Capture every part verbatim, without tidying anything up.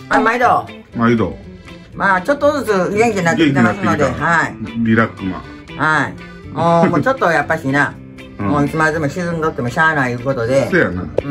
あ、毎度。 毎度。 まあ、ちょっとずつ元気になってきてますので、はい。 リラックマ。 はい。もう、もうちょっとやっぱしな、もういつまでも沈んどってもしゃあないいうことで。 そうやな。 うん。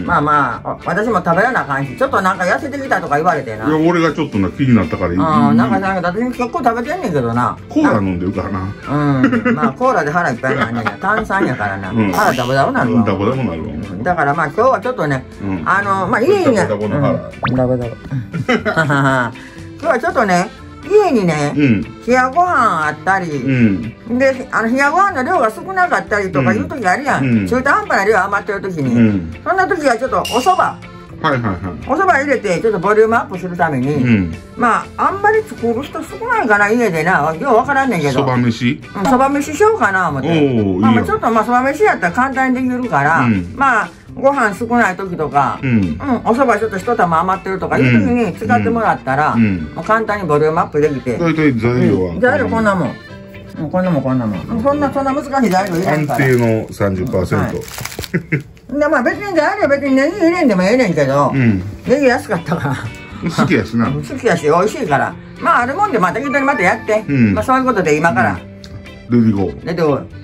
まあまあ、私も食べらなあかんし、ちょっとなんか痩せてきたとか言われてな。 いや、俺がちょっとな、気になったからいい。 うん、なんかなんか、私結構食べてんねんけどな。 コーラ飲んでるからな。 うん。まあ、コーラで腹いっぱいになんねんや。炭酸やからな。腹ダボダボなるわ。 ダボダボなるわ。 だからまあ、今日はちょっとね、あの、まあ、家にね。ダボダボの腹。ダボダボ。今日はちょっとね、家にね、冷やご飯あったり、で、あの冷やご飯の量が少なかったりとかいう時あるやん。中途半端な量余ってる時に、そんな時はちょっとお蕎麦、お蕎麦入れてちょっとボリュームアップするために、まああんまり作る人少ないかな、家でな。よう分からんねんけど、 蕎麦飯、 蕎麦飯しようかな思って。まあちょっとまあ蕎麦飯やったら簡単にできるから、まあご飯少ない時とか、うん、お蕎麦ちょっと一玉余ってるとかいう時に使ってもらったら、もう簡単にボリュームアップできて。 大体材料は材料こんなもん。こんなもんこんなもん。そんなそんな難しい材料いらんから。 安定の さんじゅっパーセント。 でまあ別に材料別にネギ入れんでもええねんけど、ネギ安かったから。 好きやしな。 好きやし美味しいから。まああるもんでまあ適当にまたやって。まあそういうことで今から。 出てこう。 出てこい。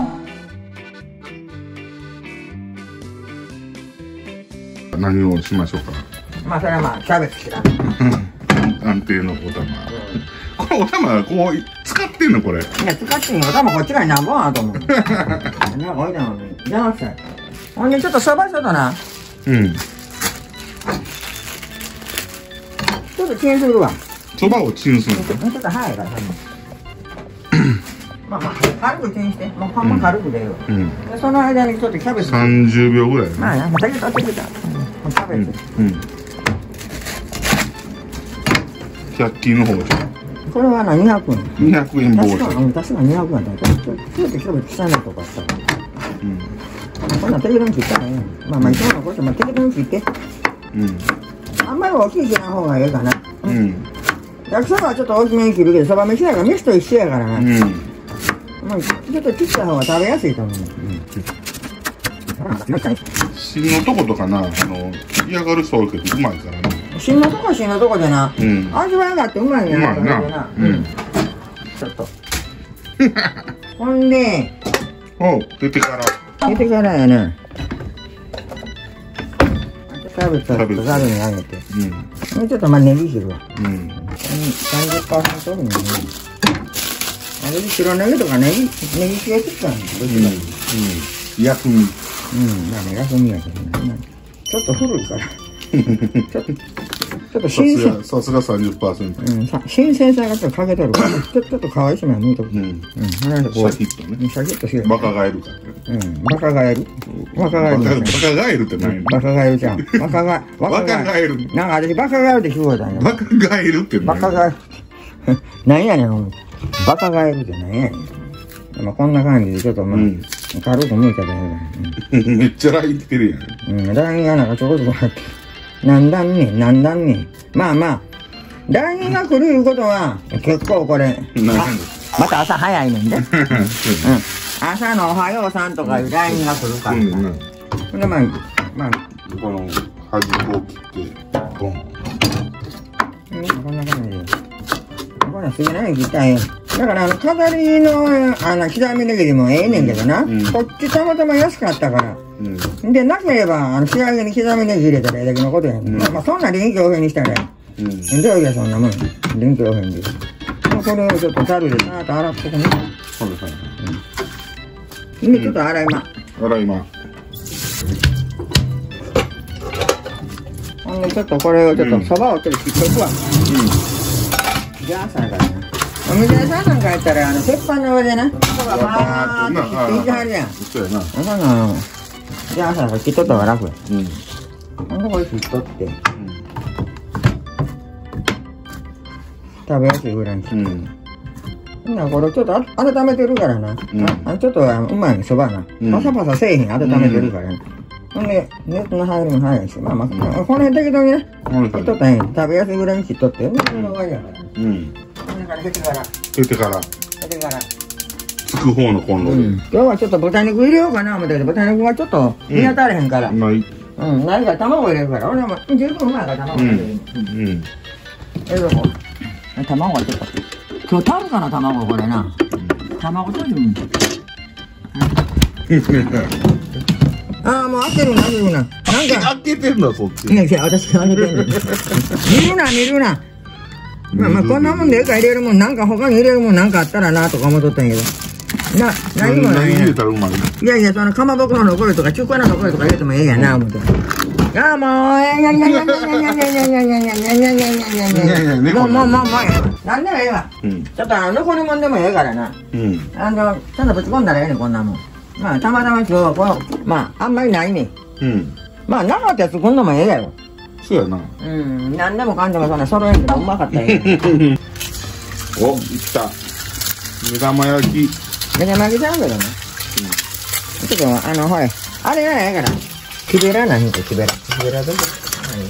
何をしましょうか。 まあそれはまあキャベツしら。 安定のお玉。これお玉こう使ってんのこれ。いや使ってんよ。お玉こっち側に何本あると思う。何が多いなのに。邪魔くさい。ほんでちょっとそばちょっとな。うん。ちょっとチンするわ。 そばをチンするの。 もうちょっと早いから。まあまあ軽くチンして。もうほんま軽くでよ。うん。その間にちょっとキャベツ。 さんじゅうびょうぐらい。 まあなんかだけ取ってきた。キャベツ。うん。 ひゃく均の方じゃん。 これはな、にひゃくえん。 にひゃくえん棒。 確かに、確かににひゃくえんだったら、ちょっとキャベツ汚いとかさ。うん。こんなん適当に切ったらええやん。まあまあ、いつものこと、まあ適当に切って。うん。あんまり大きい切らん方がええかな。うん。焼きそばはちょっと大きめに切るけど、そば飯やから飯と一緒やからな。うん。まあ、ちょっと切った方が食べやすいと思う。うん。 芯のとことかな、あの、嫌がる人多いけど、うまいからね。 芯のとこは芯のとこでな、味わいがあってうまいんやな。うまいな。うん。ちょっと。ほんで、 おう、出てから。 出てからやね。キャベツをちょっとざるにあげて。うん。もうちょっとまあネギ切るわ。うん。さんじゅっパーセントオフにね。ネギ白ネギとかネギ、ネギ系って言ったんどっちがいい？うん。 薬味。 うん、まあね、薬味やけどね。ちょっと古いから。ちょっと、ちょっと新鮮。 さすが さんじゅっパーセント。 うん、新鮮さがちょっと欠けとるから、ちょっと可愛いしま向いとく。うん。うん、 シャキッとね。 シャキッとしる。 バカガエルか。 うん、バカガエル。バカガエル。 バカガエルって何？ バカガエルじゃん。バカガエル。 バカガエル。 なんか私バカガエルって聞こえたんや。 バカガエルって何？ バカガエル。何やねん、バカガエルって何やねん。まあこんな感じでちょっとまあ、軽く向いたらいい。 めっちゃライン来てるやん。 うん、ラインがなんかちょこちょこ入って。なんだんねん、なんだんねん。まあまあ、ラインが来るいうことは、結構これ、また朝早いねんで。うん。朝のおはようさんとかいうラインが来るから。うん。で、まあ、まあ、 この端っこを切って、ボン。 うん、こんな感じで。これは好きなように切ったらええ。だから、あの、飾りの、あの、刻みネギでもええねんけどな。こっちたまたま安かったから。うん、で、なければ、あの、仕上げに刻みネギ入れたらええだけのことやん。うん、まあ、そんな臨機応変にしたらええ。うん。どうやそんなもん。臨機応変で。これをちょっとざるでさーっと洗っとくね。 そうですね。 うん。で、ちょっと洗いま。 洗いま。 ほんで、ちょっとこれをちょっと、そばをちょっと切っとくわ。うん。じゃあ、さからな。お店屋さんなんかやったら、あの、鉄板の上でな、そばバーっと切っていってはるやん。 そうやな。 そんなの、じゃあさ、切っとった方が楽や。うん。ほんでこれ切っとって。うん。食べやすいぐらいに切って。うん。ほんならこれちょっと温めてるからな。うん。あ、ちょっとうまいね、そばな。パサパサせえへん、温めてるからね。ほんで、熱の入るの早いし、まあまあ、この辺適当にね、切っとったらええ。食べやすいぐらいに切っとって。これの終わりやから。うん。ほんでから減ってから。 減ってから。 減ってから。 つく方のコンロで。 今日はちょっと豚肉入れようかな思ったけど、豚肉がちょっと見当たれへんから。 ない。 うん、ないから卵入れるから、俺も十分うまいから卵入れる。うん。うん。え、どこ？卵はちょっと。今日食べたな、卵、これな。卵とじも。ああ、もう開けるな、開けるな。なんか。 開けてんだ、そっち。 ね、私が開けてんの。見るな、見るな。まあまあ、こんなもんでええか入れるもん、なんか他に入れるもんなんかあったらな、とか思っとったんやけど。な、何もない。 入れたらうまい。 いやいや、その、かまぼこの残りとか、中華の残りとか入れてもええやな、思って。ああ、もう、えいやいやいやいやいやいやいやいやいやいやいやいやいやいやいやいやいやもう、もう、もう、もう、なんでもええわ。ちょっと、あの、残りもんでもええからな。うん。あの、ちょっとぶち込んだらええねん、こんなもん。まあ、たまたま今日は、この、まあ、あんまりないねん。うん。まあ、なかったやつ作んのもええやろ。 そうやな。 うん、なんでもかんでもそんな揃えんでもうまかったよ。お、 いった。目玉焼き。 目玉焼きちゃうけどね。うん。ちょっと、あの、ほれ、あれやないから。木べら何か木べら。木べらどこ？何？うん。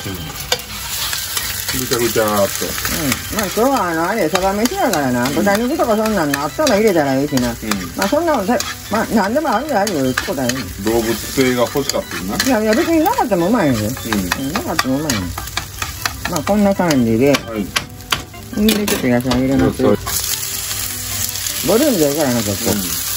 ぐちゃぐちゃーっと。 うん。まあ今日はあの、あれ、そば飯やからな。豚肉とかそんなんあったら入れたらいいしな。うん。まあそんなの、まあなんでもあるであるよ、ってことはね。 動物性が欲しかったよな。 いやいや、別になかったもうまいんよ。うん。なかったもうまいんよ。まあこんな感じで。はい。で、ちょっと野菜入れます。ボリュームでいいからな、ちょっと。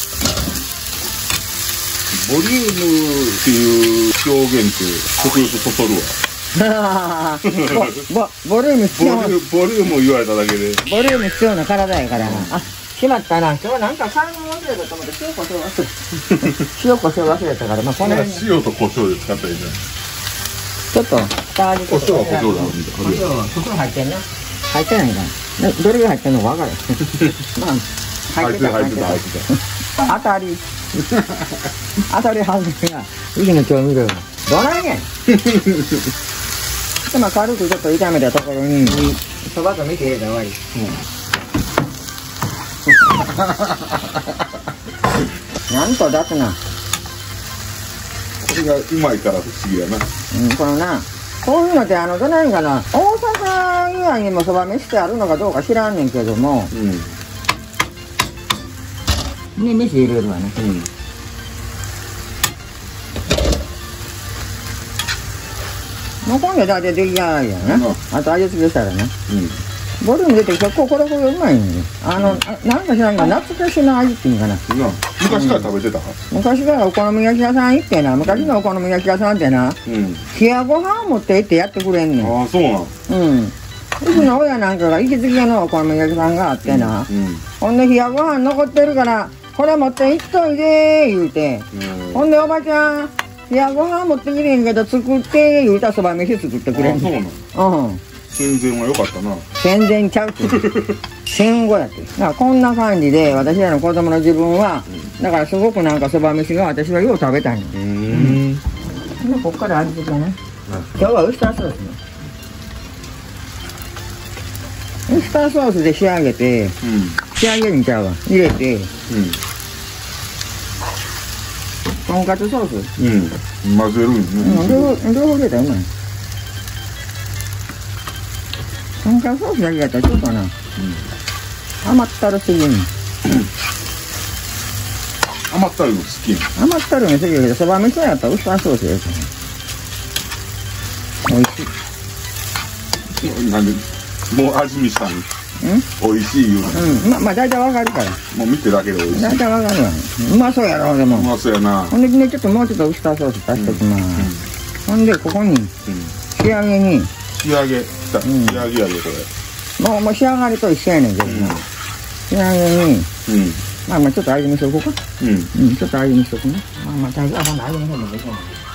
ボリュームっていう表現って食欲そそるわ。ボリューム必要な。 ボリュームを言われただけで。 ボリューム必要な体やからな。あ、しまったな。今日なんか買い物忘れたと思って塩コショウ忘れた。塩コショウ忘れたから、まあこの辺。 塩とコショウで使ったらいいじゃん。 ちょっと、下味コショウはコショウだ。 コショウは袋入ってんな。入ってないかな。どれぐらい入ってんのか分からへん。まあ、入ってた、入ってた、入ってた。当たり。当たり外れが、いいの調味料。どないねん。で、まあ軽くちょっと炒めたところに、そばと見て入れたら終わり。なんと出すな。 これがうまいから不思議やな。 うん、このな、こういうのってあの、どないかな、大阪以外にもそば飯ってあるのかどうか知らんねんけども、うん。ね、飯入れるわね。うん。もう今度だって出来上がりやな。あと味付けしたらね。うん。ボリューム出て結構これこれうまいんよ。あの、なんか知らんが懐かしの味っていうんかな。 昔から食べてた？ 昔からお好み焼き屋さん行ってな、昔のお好み焼き屋さんってな、冷やご飯持って行ってやってくれんねん。 ああ、そうなん。 うん。うちの親なんかが行きつけのお好み焼き屋さんがあってな、ほんで冷やご飯残ってるから、これ持って行っといでー言うて、ほんでおばちゃん、いや、ご飯持ってきれんけど、作って、言うたらそば飯作ってくれん。 あ、そうなの？うん。戦前は良かったな。 戦前ちゃうって。戦後やって。だからこんな感じで、私らの子供の自分は、だからすごくなんかそば飯が私はよう食べたいの。うん。で、こっから味付けね。今日はウスターソースね。ウスターソースで仕上げて、仕上げるんちゃうわ。入れて、とんかつソース。 うん。混ぜるんね。 うん、両方、両方入れたらうまい。とんかつソースだけやったらちょっとな、うん、甘ったるすぎん。うん、 甘ったるの好きな。 甘ったるの好きだけど、そば飯やったらウスターソースやるから。おいしい。 なんで、もう味見したん？おいしい言うの。 うん、まあ、まあ、大体わかるから。 もう見てだけでおいしい。 大体わかるわ。うまそうやろ、でも。 うまそうやな。 ほんでね、ちょっともうちょっとウスターソース足しときます。ほんで、ここに、仕上げに。 仕上げ、仕上げやで、これ。もう、もう仕上がりと一緒やねんけどな。仕上げに、まあまあ、ちょっと味見しとこうか。うん。うん、ちょっと味見しとくね。まあまあ、大丈夫。あ、ほんと味見しとくね。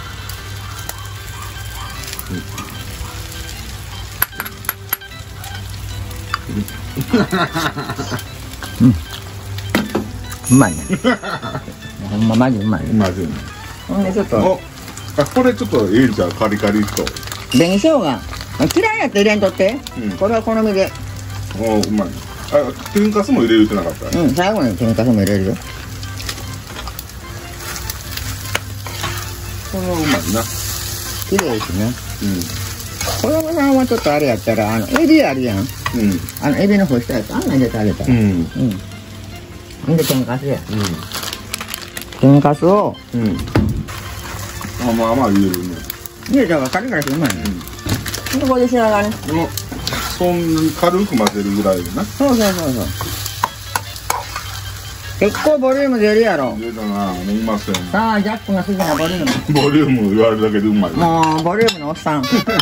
うん。うまいね。ほんまマジうまい。 うまいね。 ほんでちょっと。 あ、これちょっとええんちゃう、カリカリと。 紅生姜。嫌いやって入れんとって。うん、これは好みで。 お、うまい。あ、天かすも入れるってなかった。 うん、最後に天かすも入れるよ。 これはうまいな。 綺麗ですね。うん。子供さんはちょっとあれやったら、あの、エビあるやん。うん。あの、エビの干したやつ、あんなん入れてあげたら。うん。うん。ほんで、天かすや。うん。天かすを、うん。 まあまあ入れるね。 入れた方がカリカリしてうまいね。で、これで仕上がり。 そんなに軽く混ぜるぐらいでな。 そうそうそうそう。結構ボリューム出るやろ。 出たな、もううまそうやな。 さあ、ジャックが好きなボリューム。 ボリューム言われるだけでうまい。 もう、ボリュームのおっさん。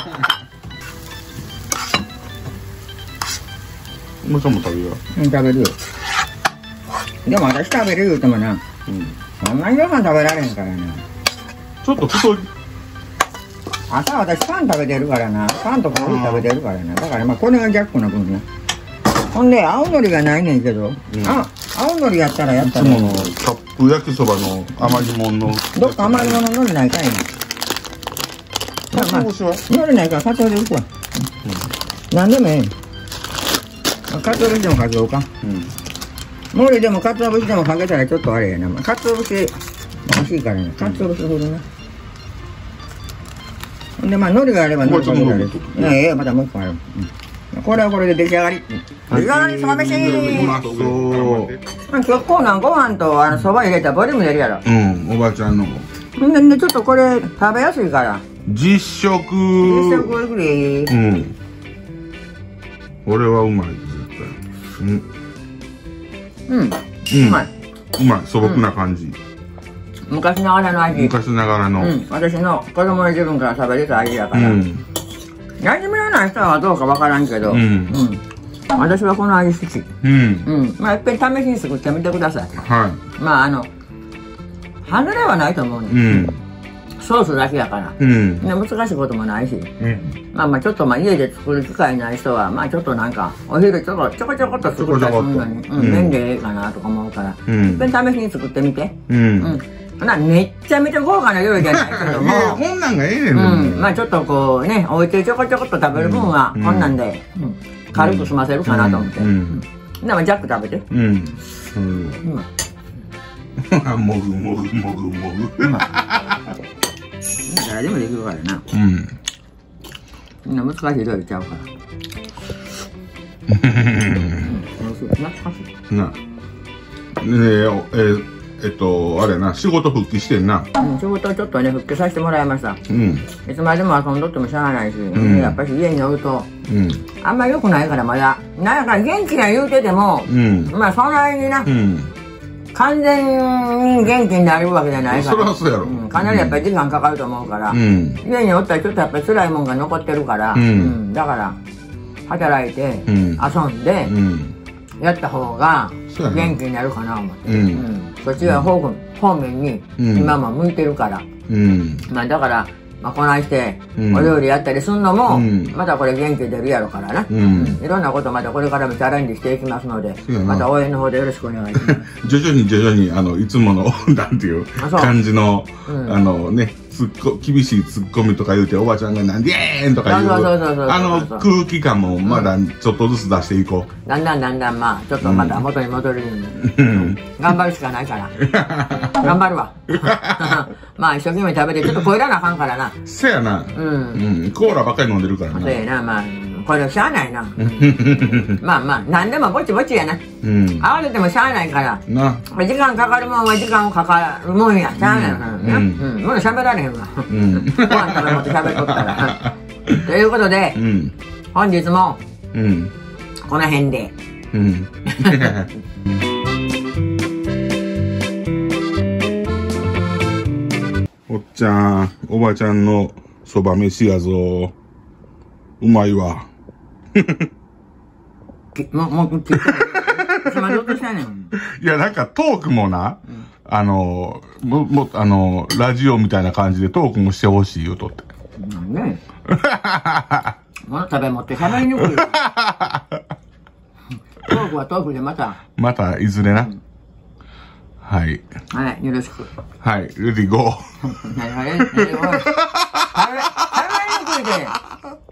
もちろん食べるよ。 うん、食べるよ。でも私食べる言うてもな、うん、そんなにご飯食べられへんからな。 ちょっと太い。 朝私パン食べてるからな、パンとコーヒー食べてるからな。だからまあこれがジャックの分ね。ほんで青のりがないねんけど、うん、あ、青のりやったらやったらいつものカップ焼きそばの余り物のどっか余り物のりないかいな。まあ、のりないからかつおでいくわ。何でもええ。かつお節でもかけようか。うん。のりでもかつお節でもかけたらちょっとあれやな。かつお節美味しいからね。かつお節ほどね。ほんでまあのりがあればのりかけたらいやいやまたもう一個ある。これはこれで出来上がり。出来上がりそば飯。 うまそう。 今日こうなんご飯とあのそば入れたらボリューム出るやろ。 うん、おばちゃんの。 ほんでねちょっとこれ食べやすいから。 実食。 実食くれ。 うん。これはうまい絶対。うん。 うん。うまい。 うまい素朴な感じ。 昔ながらの味。 昔ながらの。 私の子供の自分から食べれた味だから。馴染みのない人はどうかわからんけど。うん。私はこの味好き。うん。うん。まあいっぺん試しに作ってみてください。はい。まああの外れはないと思うね。うん。ソースだけやから、うん、難しいこともないし、うん、まあまあちょっとまあ家で作る機会ない人はまあちょっとなんかお昼ちょこちょこちょこっと作ったりするのに便利でいいかなとか思うから、うん、いっぺん試しに作ってみて、うん、うん、なめっちゃめちゃ豪華な料理じゃないけどもこんなんがええねん、 うん、まあちょっとこうねお家でちょこちょこっと食べる分はこんなんで、うんうん、軽く済ませるかなと思って、うんうん、でもジャック食べて、うん、うん、 もぐもぐもぐもぐ誰でもできるからな。うん。みんな難しい料理ちゃうから。 な。ねえ、えっと、あれな、仕事復帰してんな。 うん、仕事ちょっとね、復帰させてもらいました。うん。いつまでも遊んどってもしゃあないし、やっぱり家におると、あんまり良くないからまだ。なんか元気な言うてても、まあそんなにな。完全に元気になるわけじゃないから。 そりゃそうやろ。 かなりやっぱり時間かかると思うから、家におったらちょっとやっぱり辛いもんが残ってるから、だから働いて遊んでやった方が元気になるかな思って、そっちは方面に今も向いてるから、まあだからまあこないしてお料理やったりすんのもまたこれ元気出るやろからな、いろんなことまたこれからもチャレンジしていきますので、また応援の方でよろしくお願いします徐々に徐々にあのいつものなんていう感じのあのねつっこ厳しいツッコミとか言うておばちゃんが「なんでやーん!」とか言うあの空気感もまだちょっとずつ出していこう、だんだんだんだんまあちょっとまた元に戻るように頑張るしかないから頑張るわまあ一生懸命食べてちょっと超えらなあかんからな。 せやな、うんコーラばっかり飲んでるからな。 そうやな、まあこれしゃあないなまあまあ何でもぼちぼちやな、慌ててもしゃあないからな。時間かかるもんは時間かかるもんやしゃあないからな。うんもう喋られへんわご飯食べもって喋っとったらということで本日もこの辺でおっちゃんおばちゃんのそば飯やぞ。うまいわもうもういやなんかトークもな、あのももあのラジオみたいな感じでトークもしてほしいよとって。なんね物食べ持って喋りにくいよトークはトークでまたまたいずれな、うん、はいはいよろしく。 はいレディーゴー何がレディーゴー喋りにくいで